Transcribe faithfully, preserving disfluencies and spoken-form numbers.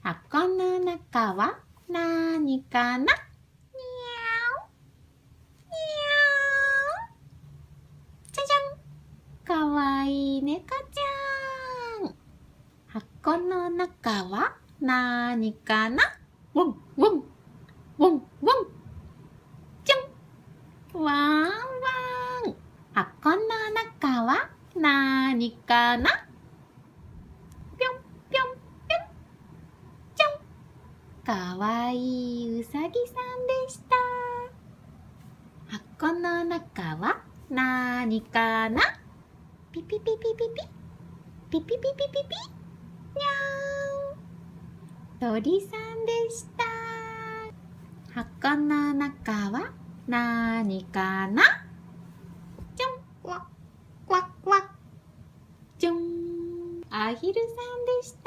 箱の中はなにかな？にゃお。にゃお。じゃじゃん。かわいい猫ちゃん。箱の中はなにかな？ウォンウォン。ウォンウォン。じゃん。ワンワン。箱の中はなにかな？ぴょんぴょんぴょん。じゃん。かわいいうさぎさんでした。箱の中はなにかな？ピピピピピピ。ピピピピピピ。にゃーん。鳥さんでした。箱の中はなにかな？じゃん。わっわっわっ。じゃん。アヒルさんでした。